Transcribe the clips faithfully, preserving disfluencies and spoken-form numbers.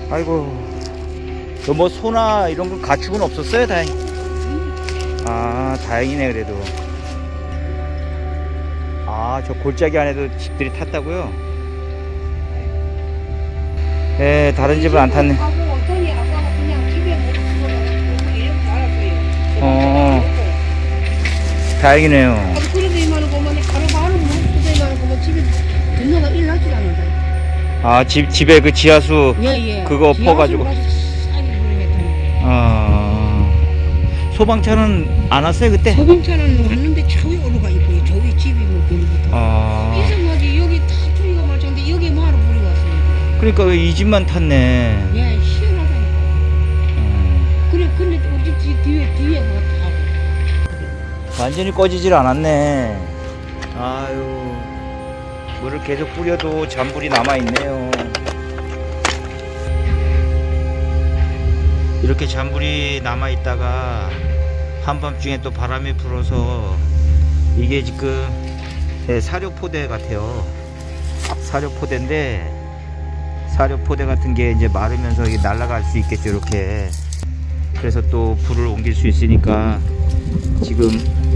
아이고. 뭐 소나 이런 거 가축은 없었어요? 다행. 아, 다행이네 그래도. 아, 저 골짜기 안에도 집들이 탔다고요? 네, 다른 집은 안 탔네. 어, 다행이네요. 아, 집, 집에 그 지하수 예, 예. 그거 퍼가지고. 아, 소방차는 안 왔어요 그때? 소방차는 왔는데 저기 오르가 있고요. 저기 집이 뭐 그런부터. 아. 이상하지. 여기 다 뿌리가 말짱데 여기 뭐하러 뿌리 왔어요? 그러니까 왜 이 집만 탔네. 예, 시원하다니까. 음. 그래, 근데 우리 집 뒤에 뒤에 뭐 다. 완전히 꺼지질 않았네. 아유, 물을 계속 뿌려도 잔불이 남아있네요. 이렇게 잔불이 남아있다가 한밤중에 또 바람이 불어서 이게 지금 네, 사료포대 같아요. 사료포대인데 사료포대 같은 게 이제 마르면서 이게 날아갈 수 있겠죠. 이렇게. 그래서 또 불을 옮길 수 있으니까 지금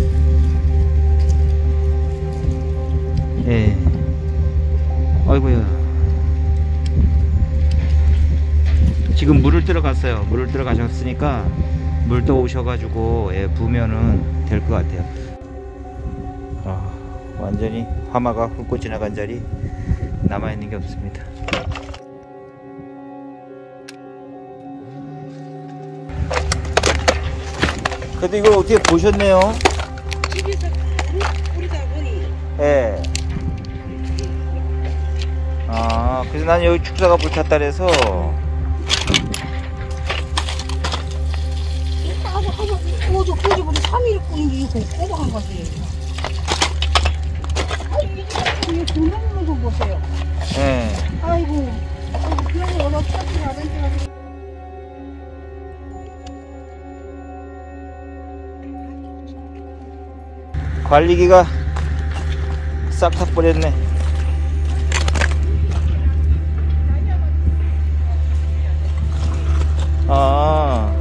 예. 아이고야. 지금 물을 들어갔어요. 물을 들어가셨으니까 물 더 오셔가지고 예, 부으면은 될 것 같아요. 아, 완전히 화마가 훑고 지나간 자리 남아있는 게 없습니다. 그래도 이걸 어떻게 보셨네요? 집에서 뿌리다 보니. 예. 아, 그래서 난 여기 축사가 불탔다 그래서. 어저 거기 보면 삼 일 뿐인데 이거 꼬박한 거지. 아이 이게 중간으로 좀 보세요. 예. 아이고, 아이고 그냥 얼어 차지 않은 관리기가 싹 탁버렸네. 아.